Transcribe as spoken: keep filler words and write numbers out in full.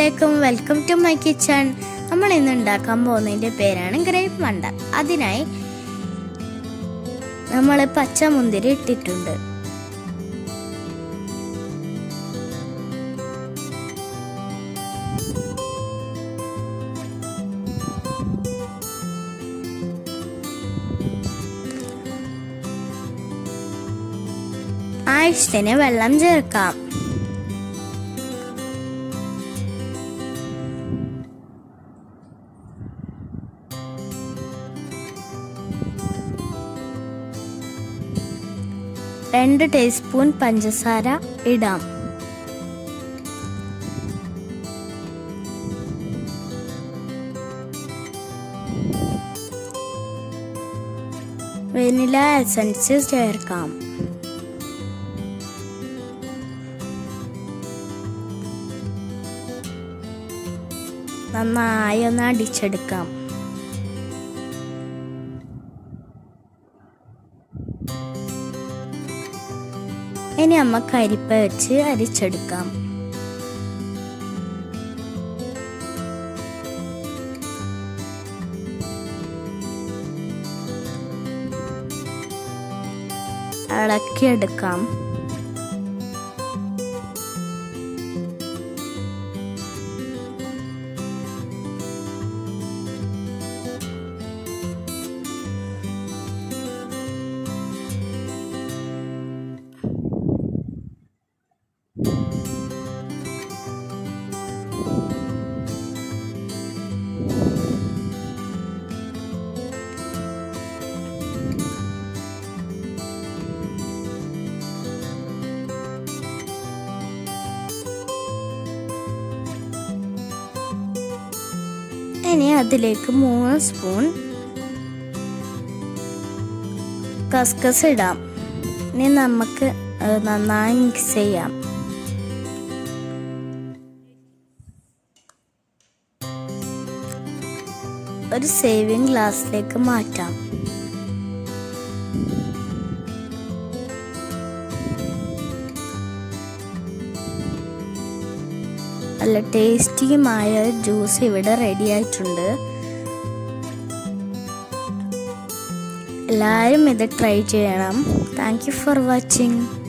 അസ്സലാമലൈക്കും, welcome to my kitchen. നമ്മൾ ഇന്ന് ഉണ്ടാക്കാൻ പോകുന്നതിൻ്റെ പേരാണ് ഗ്രേപ്പ് മണ്ട. അതിനായി നമ്മൾ പച്ചമുന്തിരി ഇട്ടിട്ടുണ്ട്. ആവശ്യത്തിന് വെള്ളം ചേർക്കാം. രണ്ട് ടീസ്പൂൺ പഞ്ചസാര ഇടാം. വെനില എസൻസ് ചേർക്കാം. നന്നായി ഒന്ന് അടിച്ചെടുക്കാം. ഇനി നമുക്ക് അരിപ്പ വെച്ച് അരിച്ചെടുക്കാം. ഇളക്കിയെടുക്കാം. ഇനി അതിലേക്ക് മൂന്ന് സ്പൂൺ കസ്കസ് ഇടാം. ഇനി നമുക്ക് നന്നായി മിക്സ് ചെയ്യാം. ഒരു സേവിങ് ഗ്ലാസ്സിലേക്ക് മാറ്റാം. നല്ല ടേസ്റ്റിയുമായ ജ്യൂസ് ഇവിടെ റെഡി ആയിട്ടുണ്ട്. എല്ലാവരും ഇത് ട്രൈ ചെയ്യണം. Thank you for watching.